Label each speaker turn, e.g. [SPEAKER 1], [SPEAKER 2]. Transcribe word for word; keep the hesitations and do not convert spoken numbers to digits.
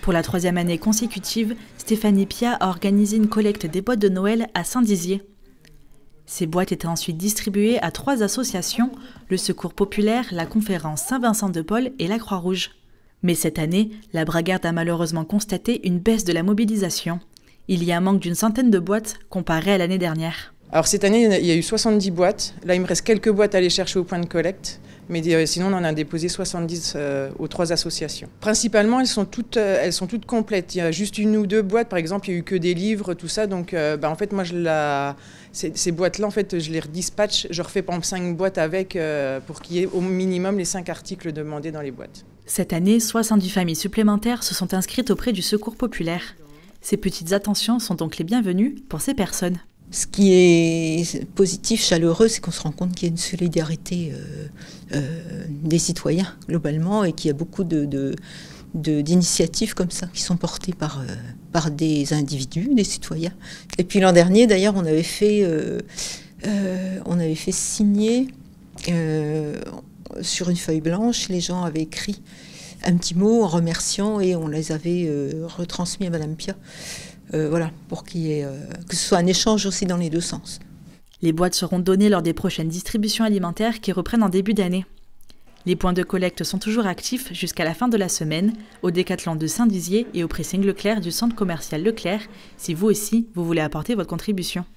[SPEAKER 1] Pour la troisième année consécutive, Stéphanie Pia a organisé une collecte des boîtes de Noël à Saint-Dizier. Ces boîtes étaient ensuite distribuées à trois associations, le Secours Populaire, la Conférence Saint-Vincent-de-Paul et la Croix-Rouge. Mais cette année, la Bragarde a malheureusement constaté une baisse de la mobilisation. Il y a un manque d'une centaine de boîtes comparé à l'année dernière.
[SPEAKER 2] Alors cette année, il y a eu soixante-dix boîtes. Là, il me reste quelques boîtes à aller chercher au point de collecte. Mais euh, sinon, on en a déposé soixante-dix euh, aux trois associations. Principalement, elles sont, toutes, euh, elles sont toutes complètes. Il y a juste une ou deux boîtes, par exemple, il n'y a eu que des livres, tout ça. Donc, euh, bah, en fait, moi, je la... ces, ces boîtes-là, en fait, je les redispatche. Je refais, par exemple, cinq boîtes avec euh, pour qu'il y ait au minimum les cinq articles demandés dans les boîtes.
[SPEAKER 1] Cette année, soixante-dix familles supplémentaires se sont inscrites auprès du Secours Populaire. Ces petites attentions sont donc les bienvenues pour ces personnes.
[SPEAKER 3] Ce qui est positif, chaleureux, c'est qu'on se rend compte qu'il y a une solidarité euh, euh, des citoyens globalement et qu'il y a beaucoup de, de, de, d'initiatives comme ça qui sont portées par, euh, par des individus, des citoyens. Et puis l'an dernier, d'ailleurs, on avait fait, euh, euh, on avait fait signer euh, sur une feuille blanche, les gens avaient écrit un petit mot en remerciant et on les avait euh, retransmis à Madame Pia. Euh, voilà, pour qu'il y ait, euh, que ce soit un échange aussi dans les deux sens.
[SPEAKER 1] Les boîtes seront données lors des prochaines distributions alimentaires qui reprennent en début d'année. Les points de collecte sont toujours actifs jusqu'à la fin de la semaine, au Décathlon de Saint-Dizier et au pressing Leclerc du centre commercial Leclerc, si vous aussi, vous voulez apporter votre contribution.